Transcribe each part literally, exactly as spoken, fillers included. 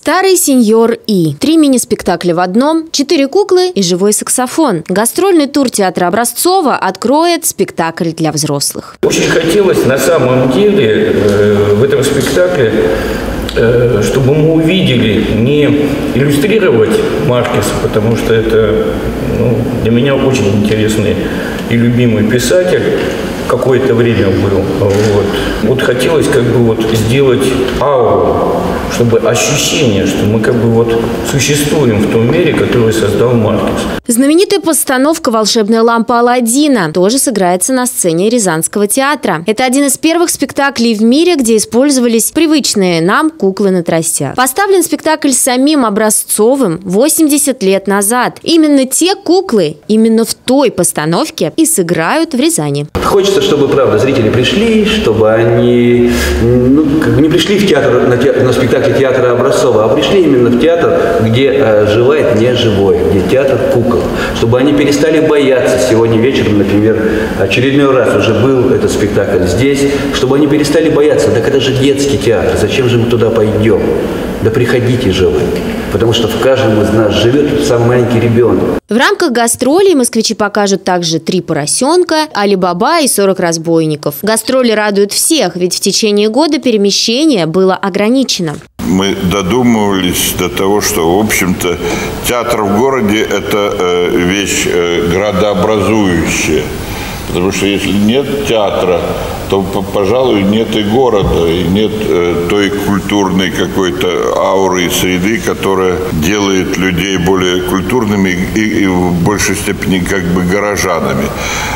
Старый сеньор И. Три мини-спектакля в одном, четыре куклы и живой саксофон. Гастрольный тур театра Образцова откроет спектакль для взрослых. Очень хотелось на самом деле э, в этом спектакле, э, чтобы мы увидели, не иллюстрировать Маркеса, потому что это ну, для меня очень интересный и любимый писатель. Какое-то время был. Вот. вот хотелось как бы вот сделать ауру, чтобы ощущение, что мы как бы вот существуем в том мире, который создал Маркес. Знаменитая постановка «Волшебная лампа Аладдина» тоже сыграется на сцене Рязанского театра. Это один из первых спектаклей в мире, где использовались привычные нам куклы на тростях. Поставлен спектакль самим Образцовым восемьдесят лет назад. Именно те куклы, именно в той постановке и сыграют в Рязани. Хочется, чтобы, правда, зрители пришли, чтобы они ну, как бы не пришли в театр, на, театр, на спектакль театра Образцова, а пришли именно в театр, где э, живает не живое, где театр кукол. Чтобы они перестали бояться. Сегодня вечером, например, очередной раз уже был этот спектакль здесь. Чтобы они перестали бояться. Так это же детский театр. Зачем же мы туда пойдем? Да приходите же вы. Потому что в каждом из нас живет самый маленький ребенок. В рамках гастролей москвичи покажут также «Три поросенка», «Али Баба» и «сорок разбойников». Гастроли радуют всех, ведь в течение года перемещение было ограничено. Мы додумывались до того, что, в общем-то, театр в городе – это э, вещь э, градообразующая. Потому что если нет театра, то, пожалуй, нет и города, и нет э, той культурной какой-то ауры и среды, которая делает людей более культурными и, и в большей степени как бы горожанами.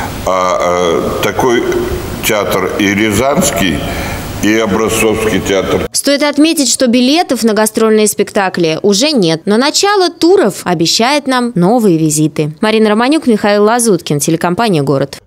А э, такой театр и рязанский, и Образцовский театр. Стоит отметить, что билетов на гастрольные спектакли уже нет, но начало туров обещает нам новые визиты. Марина Романюк, Михаил Лазуткин, телекомпания «Город».